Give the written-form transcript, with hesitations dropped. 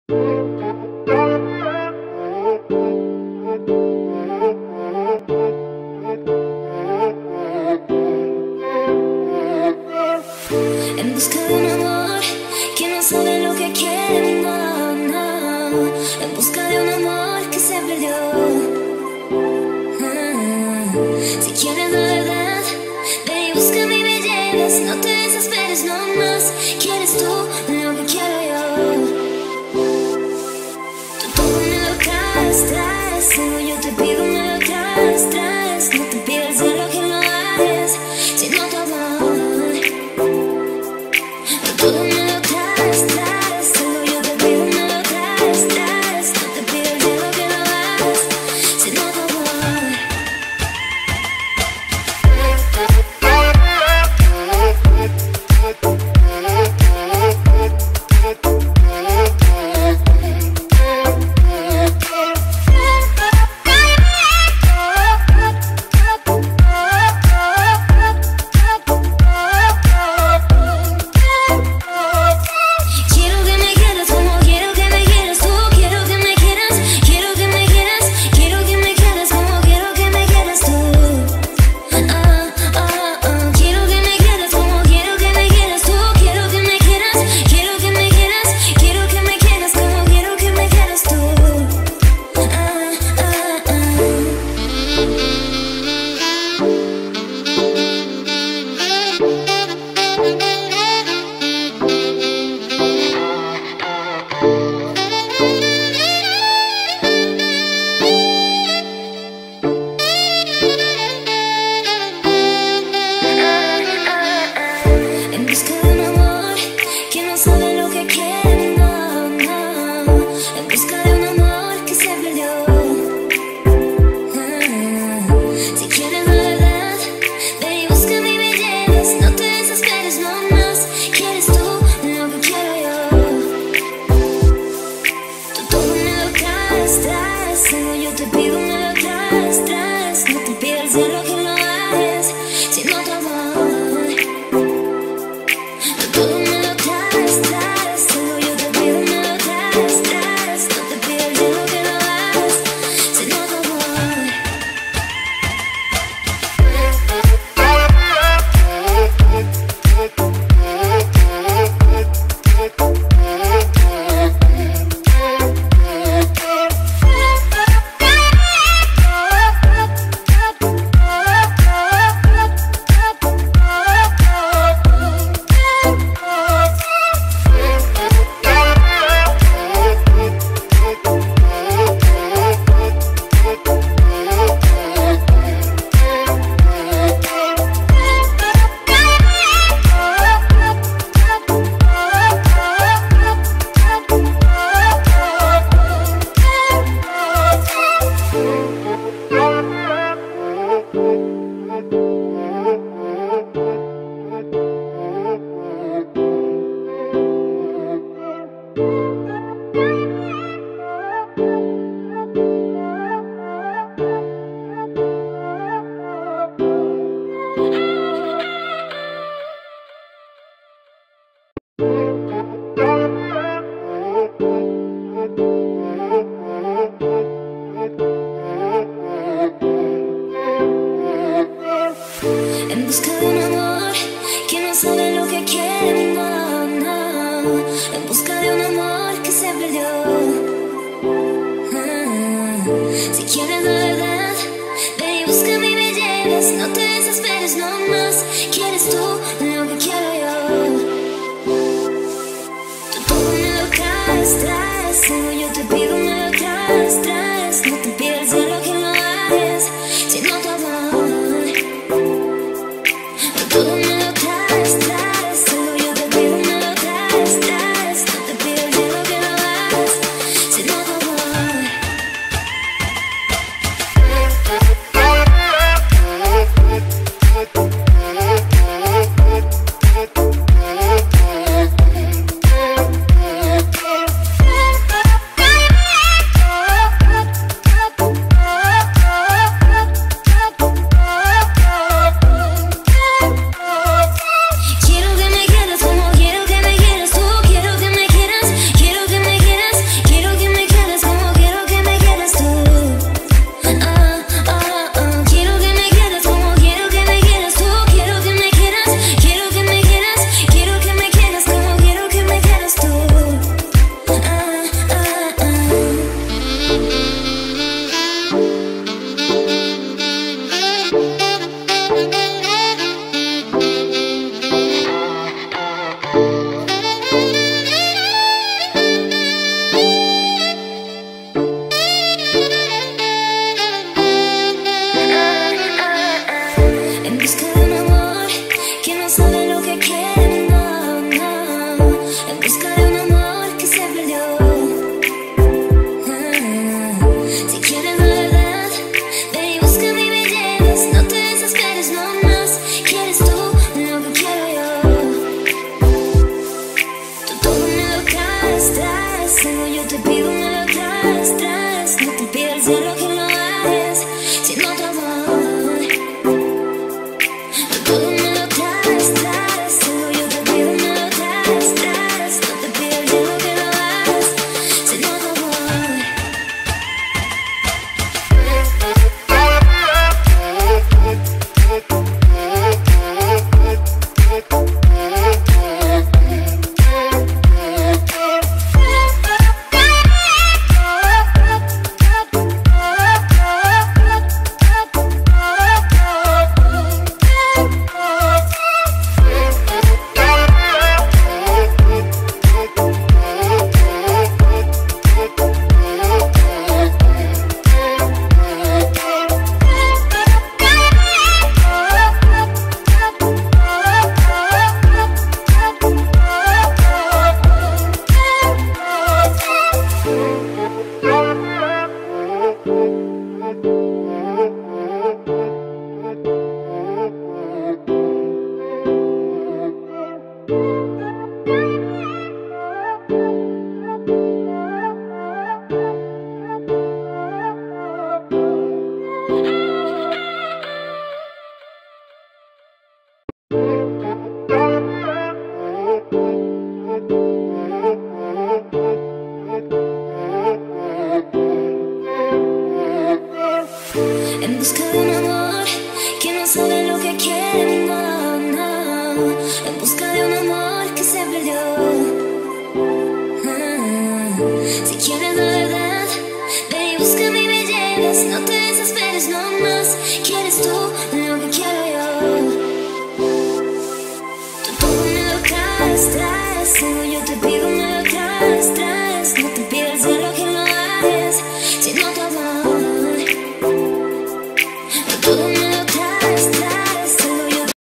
En busca de un amor que no sabe lo que quiere, no, no. En busca de un amor que se perdió. Si quieres la verdad, ve y búscame y me llevas. No te desesperes, no más. ¿Quieres tú lo que quiero yo? Tú todo me lo traes, luego yo te pido me lo traes. No te pido el cielo que lo hagas, sino tu amor. Todo me lo traes, luego yo te pido me lo traes. No te pido el cielo que lo hagas, sino tu amor. En busca de un amor que no sabe lo que quiere, no, no. En busca de un amor que se perdió. Si quieres la verdad, ve y búscame y me llevas. No te desesperes, no más. ¿Quieres tú lo que quiero yo? Tú todo me lo traes, luego yo te pido me lo traes. No te pido el cielo que lo hagas, sino tu amor. Todo me lo traes, luego yo te pido me lo traes. No te pido el cielo que lo hagas, sino tu amor. En busca de un amor que no sabe lo que quiere, no, no. En busca de un amor que se perdió. Si quieres la verdad, ve y búscame y me llevas. No te desesperes, no más. ¿Quieres tú lo que quiero yo? Tú todo me lo traes, luego yo te pido me lo traes. No te pido el cielo que lo hagas, sino tu amor. Todo me lo traes, luego yo te pido me lo traes. No te pido el cielo que lo hagas, sino tu amor. yo te pido me lo traes, traes. No te pido el cielo que lo hagas sin otro amor. Todo me lo traes, traes. Todo yo te pido me lo traes, traes. No te pido el cielo que lo hagas sin otro amor. En busca de un amor que no sabe lo que quiere, no, no. En busca de un amor que se perdió. Si quieres la verdad, ven y búscame y me lleves. No te desesperes, no más. ¿Quieres tú lo que